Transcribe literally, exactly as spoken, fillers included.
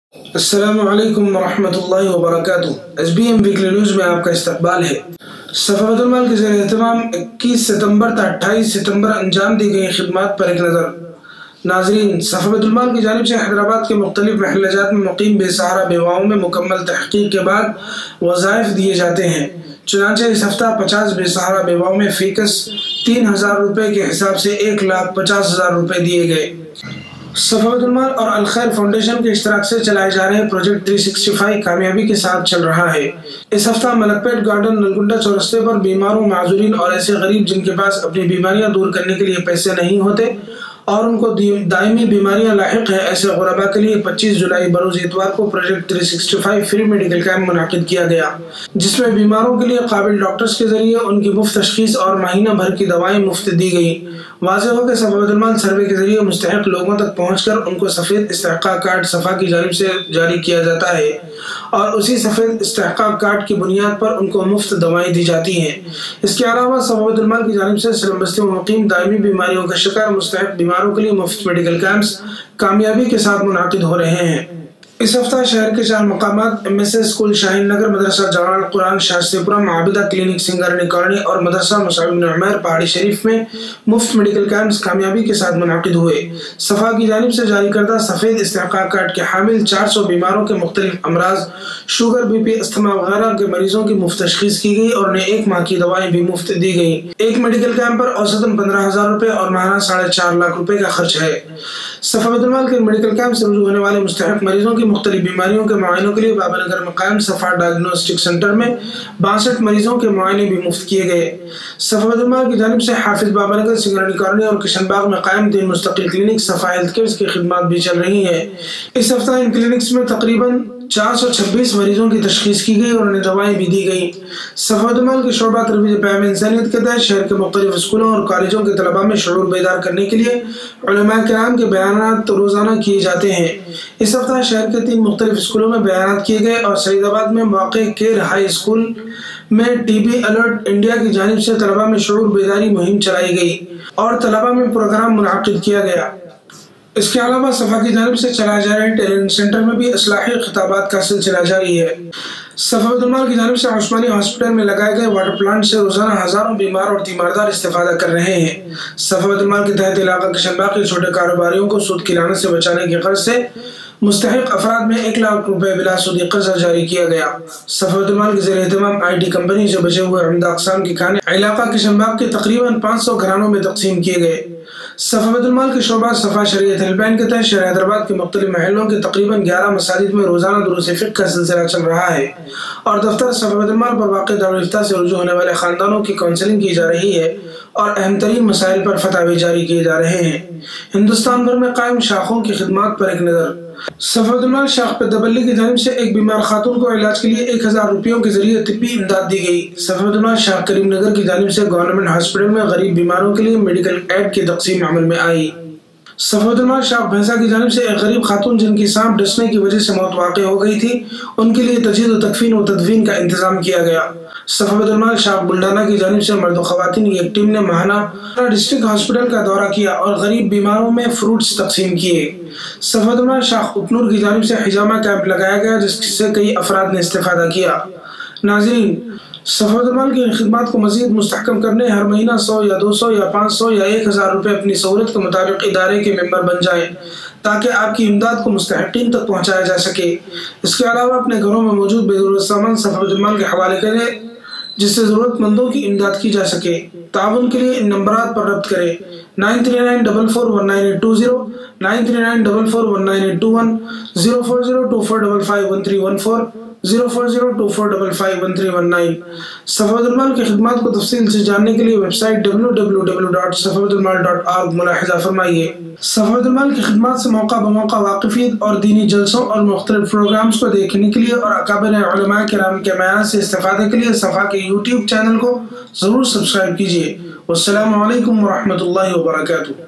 السلام علیکم ورحمۃ اللہ وبرکاتہ۔ S B M weekly news میں آپ کا استقبال ہے۔ صفا بیت المال کے زیر اہتمام اکیس ستمبر تا اٹھائیس ستمبر انجام دی گئی خدمات پر ایک نظر۔ ناظرین، صفا بیت المال کی جانب سے حیدرآباد کے مختلف محلہ جات میں مقیم بے سہارا بیواؤں میں مکمل تحقیق کے بعد وظائف دیے جاتے ہیں۔ چنانچہ اس ہفتہ پچاس بے سہارا بیواؤں میں فیکس تین ہزار روپے کے حساب سے ایک لاکھ پچاس ہزار روپے دیے گئے۔ صفا بیت المال اور الخیر فاؤنڈیشن کے اشتراک سے چلائے جا رہے پروجیکٹ تین سو پچاس کامیابی کے ساتھ چل رہا ہے۔ اس ہفتہ ملک پیٹ گارڈن نلگنڈا چورستے پر بیماروں، معذورین اور ایسے غریب جن کے پاس اپنی بیماریاں دور کرنے کے لیے پیسے نہیں ہوتے اور ان کو دائمی بیماریاں لاحق ہیں، ایسے غرباء کے لیے پچیس جولائی بروز اتوار کو پروجیکٹ تین سو پچاس فری میڈیکل کیمپ منعقد کیا گیا، جس میں بیماروں کے لیے قابل ڈاکٹرز کے ذریعے ان کی مفت تشخیص اور مہینہ بھر کی دوائیں مفت دی گئیں۔ واضح ہو کہ صفا بیت المال سروے کے ذریعے مستحق لوگوں تک پہنچ کر ان کو سفید استحقاق کارڈ صفا کی جانب سے جاری کیا جاتا ہے اور اسی سفید استحقاق کارڈ کی بنیاد پر ان کو مفت دوائیں دی جاتی ہیں۔ اس کے علاوہ صفا بیت المال کی جانب سے سلم بستی میں مقیم دائمی بیماریوں کا شکار مستحق بیماروں کے لیے مفت میڈیکل کیمپس کامیابی کے ساتھ منعقد ہو رہے ہیں۔ اس ہفتہ شہر کے چار مقامات M S A school Shaheen Nagar, مدرسہ جوان القرآن Shastripuram, Abida clinic Singareni colony اور مدرسہ مصعب بن عمیر پہاڑی شریف میں مفت میڈیکل کیمپس کامیابی کے ساتھ منعقد ہوئے۔ صفا کی جانب سے جاری کردہ سفید استحقاق کارڈ کے حامل چار سو بیماروں کے مختلف امراض، شوگر، بی پی، استھما وغیرہ کے مریضوں کی مفت تشخیص کی گئی اور انہیں ایک ماہ کی دوائیں بھی مفت دی گئیں۔ ایک میڈیکل کیمپ پر اوسطاً پندرہ ہزار روپے اور ماہانہ ساڑھے چار لاکھ روپے کا خرچ ہے۔ صفا بیت المال کے میڈیکل کیمپ سے رجوع ہونے والے مستحق مریضوں کی مختلف بیماریوں کے معائنوں کے لیے بابا نگر میں قائم صفا ڈائگنوسٹک سینٹر میں باسٹھ مریضوں کے معائنے بھی مفت کیے گئے۔ صفا بیت المال کی جانب سے حافظ بابا نگر، سنگارنی کالونی اور کشن باغ میں قائم تین مستقل کلینک صفا ہیلتھ کیئر کی خدمات بھی چل رہی ہیں۔ اس ہفتہ ان کلینکس میں تقریباً چار سو چھبیس مریضوں کی تشخیص کی گئی اور انہیں دوائیں بھی دی گئیں۔ صفا بیت المال کے شعبہ ترویج پیام انسانیت کے تحت شہر کے مختلف اسکولوں اور کالجوں کے طلباء میں شعور بیدار کرنے کے لیے علماء کرام کے بیانات روزانہ کیے جاتے ہیں۔ اس ہفتہ شہر کے تین مختلف اسکولوں میں بیانات کیے گئے اور سعید آباد میں واقع کیر ہائی اسکول میں ٹی بی الرٹ انڈیا کی جانب سے طلباء میں شعور بیداری مہم چلائی گئی اور طلباء میں پروگرام منعقد کیا گیا۔ اس کے علاوہ صفا کی جانب سے چلائے جا رہے ٹیلنٹ سینٹر میں بھی اصلاحی خطابات کا سلسلہ جاری ہے۔ صفا بیت المال کی جانب سے عثمانی ہاسپٹل میں لگائے گئے واٹر پلانٹ سے روزانہ ہزاروں بیمار اور تیماردار استفادہ کر رہے ہیں۔ صفا بیت المال کے تحت علاقہ کشن باغ کے چھوٹے کاروباریوں کو سود کی لعنت سے بچانے کی غرض سے مستحق افراد میں ایک لاکھ روپے بلا سودی قرضہ جاری کیا گیا۔ صفا بیت المال کے زیر اہتمام آئی ٹی کمپنی سے بچے ہوئے عمدہ اقسام کے کھانے علاقہ کشن باغ کے تقریباً پانچ سو گھرانوں میں تقسیم کیے گئے۔ صفا بیت المال کے شعبہ صفا شریعت ہیلپ کے تحت شہر حیدرآباد کے مختلف محلوں کے تقریباً گیارہ مساجد میں روزانہ دروس فقہ کا سلسلہ چل رہا ہے اور دفتر صفا بیت المال پر واقع دارالفتہ سے رجوع ہونے والے خاندانوں کی کونسلنگ کی جا رہی ہے اور اہم ترین مسائل پر فتاوی جاری کیے جا رہے ہیں۔ ہندوستان بھر میں قائم شاخوں کی خدمات پر ایک نظر۔ صفا بیت المال شاخ پدبلی کی جانب سے ایک بیمار خاتون کو علاج کے لیے ایک ہزار روپیوں کے ذریعے طبی امداد دی گئی۔ صفا بیت المال شاخ کریم نگر کی جانب سے گورنمنٹ ہاسپٹل میں غریب بیماروں کے لیے میڈیکل ایڈ کی تقسیم عمل میں آئی۔ صفا بیت المال شاخ بھینسا کی جانب سے ایک غریب خاتون جن کی سانپ ڈسنے کی وجہ سے موت واقع ہو گئی تھی، ان کے لیے تجہیز و تکفین و تدفین کا انتظام کیا گیا۔ صفا بیت المال شاخ بلڈانہ کی جانب سے مرد و خواتین کی ایک ٹیم نے ماہانہ ڈسٹرکٹ ہاسپٹل کا دورہ کیا اور غریب بیماروں میں فروٹس تقسیم کیے۔ صفا بیت المال شاخ اپنور کی جانب سے حجامہ کیمپ لگایا گیا جس سے کئی افراد نے استفادہ کیا۔ ناظرین، صفا بیت المال کی خدمات کو مزید مستحکم کرنے ہر مہینہ سو یا دو سو یا پانچ سو یا ایک ہزار روپے اپنی سہولت کے مطابق ادارے کے ممبر بن جائیں تاکہ آپ کی امداد کو مستحقین تک پہنچایا جا سکے۔ اس کے علاوہ اپنے گھروں میں موجود بے ضرورت سامان صفا بیت المال کے حوالے کریں جس سے ضرورت مندوں کی امداد کی جا سکے۔ تعاون کے لیے ان نمبرات پر رابطہ کریں: nine three nine double four one nine eight two zero, nine three nine double four one nine eight two one, zero four zero two four double five one three one four, zero four zero two four double five one three one nine. صفا بیت المال کی خدمات کو تفصیل سے جاننے کے لیے website W W W dot صفا بیت المال ڈاٹ آرگ ملاحظہ فرمائیے۔ صفا بیت المال کی خدمات سے موقع بموقع واقفیت اور دینی جلسوں اور مختلف پروگرامز کو دیکھنے کے لیے اور اکابر علماء کرام کے بیانات سے استفادے کے لیے صفا کے یوٹیوب چینل کو ضرور سبسکرائب کیجیے۔ والسلام علیکم ورحمۃ اللہ وبرکاتہ۔